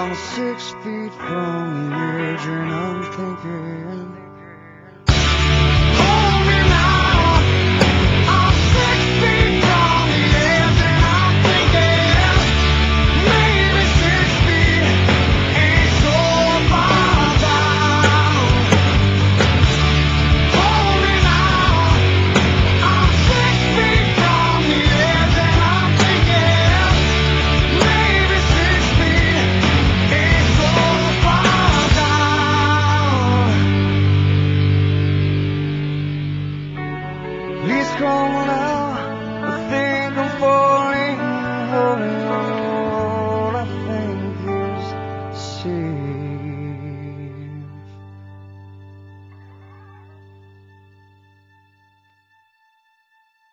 I'm 6 feet from the edge and I'm thinking, hold me now. I'm 6 feet from the edge and I'm thinking, maybe 6 feet ain't so far down. Hold me now. I'm 6 feet from the edge and I'm thinking, maybe 6 feet ain't so far down. Please come on out.